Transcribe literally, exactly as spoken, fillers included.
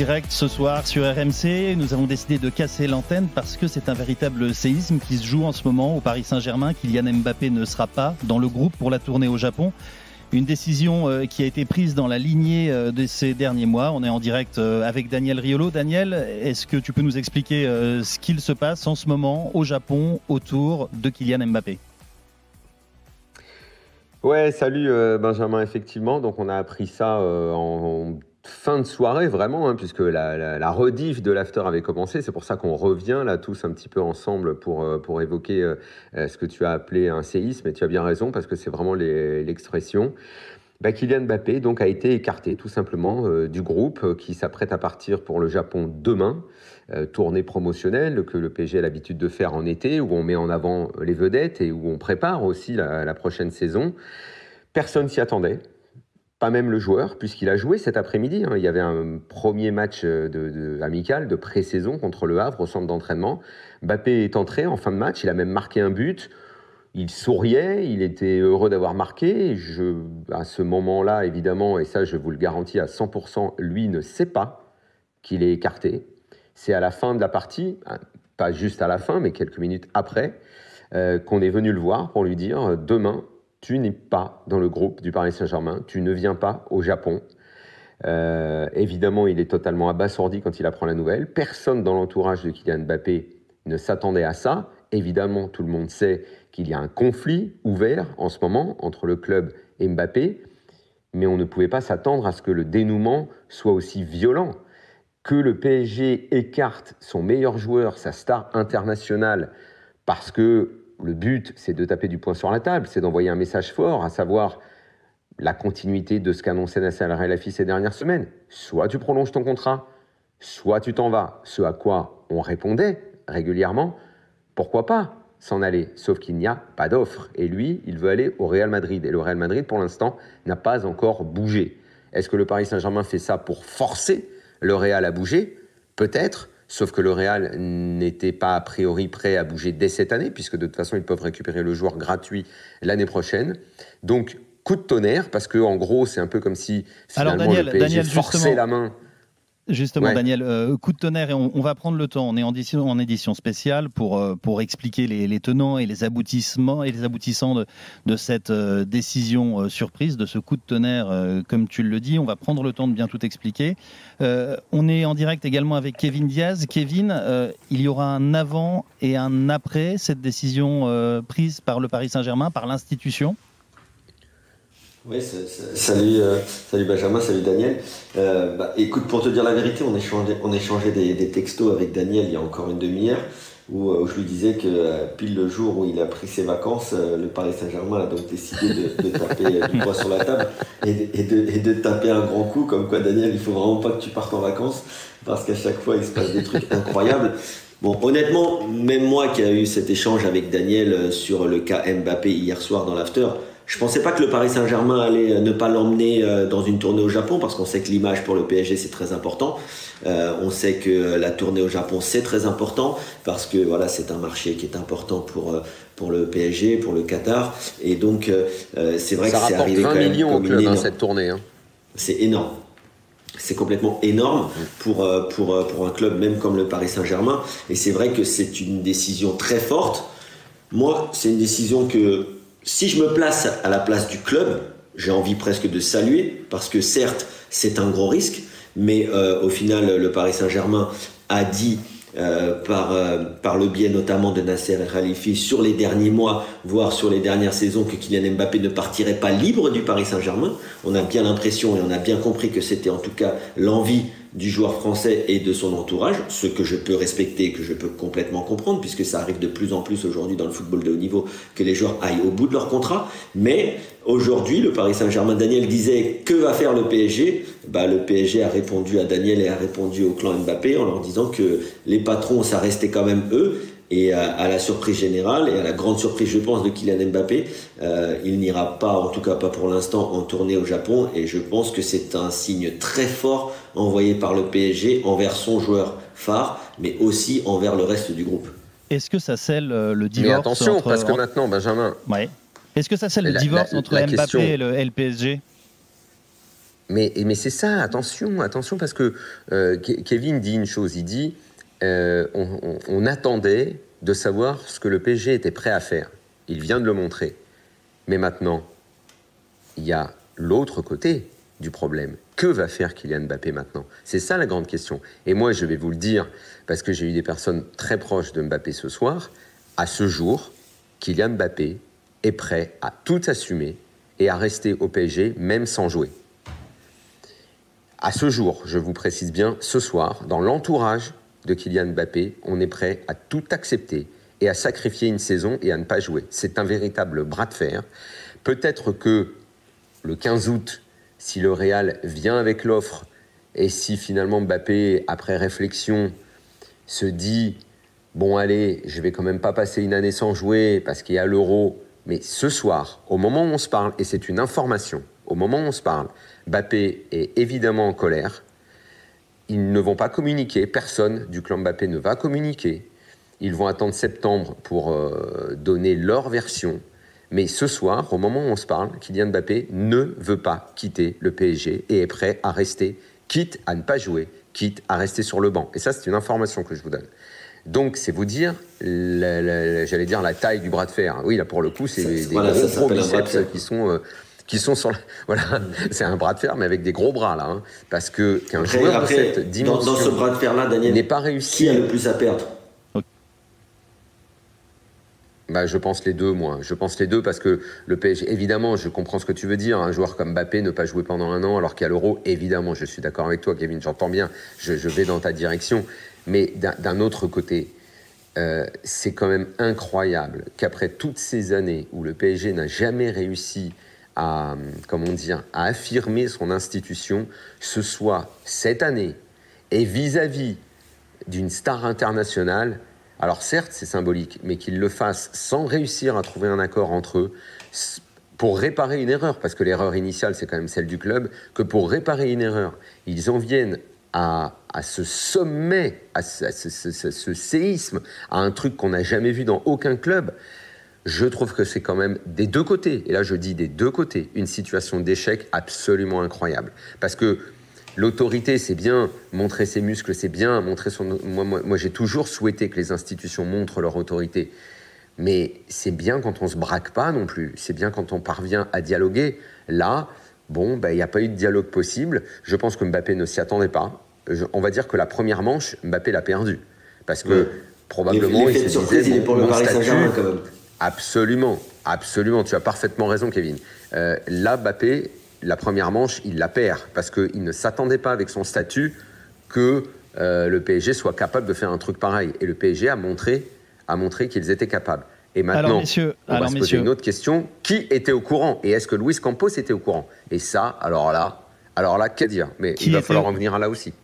direct ce soir sur R M C. Nous avons décidé de casser l'antenne parce que c'est un véritable séisme qui se joue en ce moment au Paris Saint-Germain. Kylian Mbappé ne sera pas dans le groupe pour la tournée au Japon. Une décision qui a été prise dans la lignée de ces derniers mois. On est en direct avec Daniel Riolo. Daniel, est-ce que tu peux nous expliquer ce qu'il se passe en ce moment au Japon autour de Kylian Mbappé ? Ouais, salut euh, Benjamin, effectivement. Donc on a appris ça euh, en, en fin de soirée, vraiment, hein, puisque la, la, la rediff de l'after avait commencé. C'est pour ça qu'on revient là tous un petit peu ensemble pour, euh, pour évoquer euh, ce que tu as appelé un séisme. Et tu as bien raison, parce que c'est vraiment les, l'expression. Bah, Kylian Mbappé donc, a été écarté tout simplement euh, du groupe euh, qui s'apprête à partir pour le Japon demain. Euh, tournée promotionnelle que le P S G a l'habitude de faire en été, où on met en avant les vedettes et où on prépare aussi la, la prochaine saison. Personne s'y attendait, pas même le joueur, puisqu'il a joué cet après-midi. Hein. Il y avait un premier match de, de, amical de pré-saison contre le Havre au centre d'entraînement. Mbappé est entré en fin de match, il a même marqué un but. Il souriait, il était heureux d'avoir marqué. Je, à ce moment-là, évidemment, et ça je vous le garantis à cent pour cent, lui ne sait pas qu'il est écarté. C'est à la fin de la partie, pas juste à la fin, mais quelques minutes après, euh, qu'on est venu le voir pour lui dire « Demain, tu n'es pas dans le groupe du Paris Saint-Germain, tu ne viens pas au Japon. Euh, » Évidemment, il est totalement abasourdi quand il apprend la nouvelle. Personne dans l'entourage de Kylian Mbappé ne s'attendait à ça. Évidemment, tout le monde sait qu'il y a un conflit ouvert en ce moment entre le club et Mbappé, mais on ne pouvait pas s'attendre à ce que le dénouement soit aussi violent. Que le P S G écarte son meilleur joueur, sa star internationale, parce que le but, c'est de taper du poing sur la table, c'est d'envoyer un message fort, à savoir la continuité de ce qu'annonçait Nasser Al-Khelaifi ces dernières semaines. Soit tu prolonges ton contrat, soit tu t'en vas. Ce à quoi on répondait régulièrement, pourquoi pas s'en aller, sauf qu'il n'y a pas d'offre. Et lui, il veut aller au Real Madrid. Et le Real Madrid, pour l'instant, n'a pas encore bougé. Est-ce que le Paris Saint-Germain fait ça pour forcer le Real à bouger? Peut-être, sauf que le Real n'était pas a priori prêt à bouger dès cette année, puisque de toute façon, ils peuvent récupérer le joueur gratuit l'année prochaine. Donc, coup de tonnerre, parce qu'en gros, c'est un peu comme si finalement Alors Daniel, le P S G Daniel, forçait justement... la main. Justement, ouais. Daniel, euh, coup de tonnerre, et on, on va prendre le temps. On est en édition, en édition spéciale pour, euh, pour expliquer les, les tenants et les aboutissements et les aboutissants de, de cette euh, décision euh, surprise, de ce coup de tonnerre, euh, comme tu le dis. On va prendre le temps de bien tout expliquer. Euh, on est en direct également avec Kevin Diaz. Kevin, euh, il y aura un avant et un après cette décision euh, prise par le Paris Saint-Germain, par l'institution. Oui, c'est, c'est, salut, euh, salut Benjamin, salut Daniel. Euh, bah, écoute, pour te dire la vérité, on échangeait, on échangeait des, des textos avec Daniel il y a encore une demi-heure où, où je lui disais que euh, pile le jour où il a pris ses vacances, euh, le Paris Saint-Germain a donc décidé de, de taper euh, du poing sur la table et de, et, de, et de taper un grand coup, comme quoi Daniel, il faut vraiment pas que tu partes en vacances parce qu'à chaque fois il se passe des trucs incroyables. Bon, honnêtement, même moi qui ai eu cet échange avec Daniel sur le cas Mbappé hier soir dans l'after, je pensais pas que le Paris Saint-Germain allait ne pas l'emmener dans une tournée au Japon, parce qu'on sait que l'image pour le P S G c'est très important. Euh, on sait que la tournée au Japon c'est très important parce que voilà, c'est un marché qui est important pour pour le P S G, pour le Qatar, et donc euh, c'est vrai ça que c'est arrivé quand même. Ça rapporte vingt millions au club dans cette tournée. Hein. C'est énorme. C'est complètement énorme pour, pour, pour un club même comme le Paris Saint-Germain. Et c'est vrai que c'est une décision très forte. Moi, c'est une décision que, si je me place à la place du club, j'ai envie presque de saluer, parce que certes, c'est un gros risque, mais euh, au final, le Paris Saint-Germain a dit, euh, par, euh, par le biais notamment de Nasser Al-Khelaifi, sur les derniers mois, voire sur les dernières saisons, que Kylian Mbappé ne partirait pas libre du Paris Saint-Germain. On a bien l'impression et on a bien compris que c'était en tout cas l'envie du joueur français et de son entourage, ce que je peux respecter et que je peux complètement comprendre, puisque ça arrive de plus en plus aujourd'hui dans le football de haut niveau que les joueurs aillent au bout de leur contrat. Mais aujourd'hui, le Paris Saint-Germain, Daniel disait, que va faire le P S G? Bah, le P S G a répondu à Daniel et a répondu au clan Mbappé en leur disant que les patrons, ça restait quand même eux. Et à, à la surprise générale et à la grande surprise, je pense, de Kylian Mbappé, euh, il n'ira pas, en tout cas pas pour l'instant, en tournée au Japon. Et je pense que c'est un signe très fort envoyé par le P S G envers son joueur phare, mais aussi envers le reste du groupe. Est-ce que ça scelle le divorce? Mais attention, entre... parce que maintenant, Benjamin... Ouais. Est-ce que ça scelle le la, divorce la, entre la Mbappé question... et, le, et le P S G? Mais, mais c'est ça, attention, attention, parce que euh, Kevin dit une chose, il dit euh, on, on, on attendait de savoir ce que le P S G était prêt à faire. Il vient de le montrer. Mais maintenant, il y a l'autre côté du problème. Que va faire Kylian Mbappé maintenant? C'est ça la grande question. Et moi, je vais vous le dire, parce que j'ai eu des personnes très proches de Mbappé ce soir, à ce jour, Kylian Mbappé est prêt à tout assumer et à rester au P S G, même sans jouer. À ce jour, je vous précise bien, ce soir, dans l'entourage de Kylian Mbappé, on est prêt à tout accepter et à sacrifier une saison et à ne pas jouer. C'est un véritable bras de fer. Peut-être que le quinze août, si le Real vient avec l'offre et si finalement Mbappé, après réflexion, se dit « Bon allez, je vais quand même pas passer une année sans jouer parce qu'il y a l'Euro », mais ce soir, au moment où on se parle, et c'est une information, au moment où on se parle, Mbappé est évidemment en colère. Ils ne vont pas communiquer, personne du clan Mbappé ne va communiquer. Ils vont attendre septembre pour euh, donner leur version. Mais ce soir, au moment où on se parle, Kylian Mbappé ne veut pas quitter le P S G et est prêt à rester, quitte à ne pas jouer, quitte à rester sur le banc. Et ça, c'est une information que je vous donne. Donc, c'est vous dire, la, la, j'allais dire, la taille du bras de fer. Oui, là, pour le coup, c'est des, des voilà, gros, gros biceps qui sont... Euh, qui sont sur la... Voilà, c'est un bras de fer, mais avec des gros bras, là. Hein, parce que qu'un après, joueur après, de cette dimension dans, dans ce bras de fer-là, Daniel, n'est pas réussi... Qui a le plus à perdre? Bah, je pense les deux, moi. Je pense les deux parce que le P S G, évidemment, je comprends ce que tu veux dire. Un joueur comme Mbappé ne pas jouer pendant un an alors qu'il y a l'Euro, évidemment, je suis d'accord avec toi, Kevin, j'entends bien, je, je vais dans ta direction. Mais d'un autre côté, euh, c'est quand même incroyable qu'après toutes ces années où le P S G n'a jamais réussi à, comment dire, à affirmer son institution, ce soit cette année et vis-à-vis d'une star internationale. Alors certes, c'est symbolique, mais qu'ils le fassent sans réussir à trouver un accord entre eux pour réparer une erreur, parce que l'erreur initiale, c'est quand même celle du club, que pour réparer une erreur, ils en viennent à, à ce sommet, à ce, à ce, ce, ce séisme, à un truc qu'on n'a jamais vu dans aucun club. Je trouve que c'est quand même des deux côtés, et là je dis des deux côtés, une situation d'échec absolument incroyable. Parce que l'autorité, c'est bien, montrer ses muscles, c'est bien, montrer son... Moi, moi, moi, j'ai toujours souhaité que les institutions montrent leur autorité. Mais c'est bien quand on ne se braque pas non plus. C'est bien quand on parvient à dialoguer. Là, bon, ben, il n'y a pas eu de dialogue possible. Je pense que Mbappé ne s'y attendait pas. Je, on va dire que la première manche, Mbappé l'a perdue. Parce que, ouais. probablement, il se surprise, disait... il est pour le Paris Saint-Germain, quand même. Absolument, absolument. Tu as parfaitement raison, Kevin. Euh, là, Mbappé... La première manche, il la perd parce qu'il ne s'attendait pas avec son statut que euh, le P S G soit capable de faire un truc pareil. Et le P S G a montré, a montré qu'ils étaient capables. Et maintenant, alors, messieurs, on alors, va se poser messieurs. une autre question. Qui était au courant? Et est-ce que Luis Campos était au courant? Et ça, alors là, alors là, qu'à dire? Mais qui il va falloir au... en venir à là aussi.